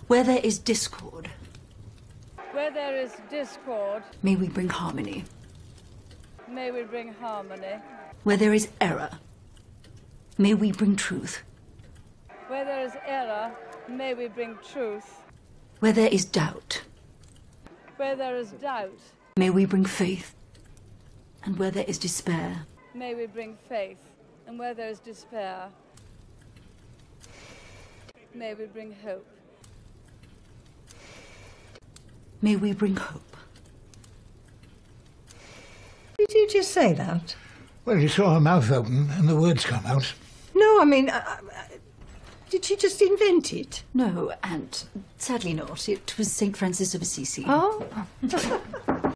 Where there is discord, Where there is discord, may we bring harmony. may we bring harmony. Where there is error, may we bring truth. Where there is error, may we bring truth. Where there is doubt, Where there is doubt, may we bring faith. And where there is despair, may we bring faith. And where there is despair, may we bring hope. may we bring hope. Did you just say that? Well, you saw her mouth open and the words come out. No, I mean, did she just invent it? No, Aunt, sadly not. It was St. Francis of Assisi. Oh.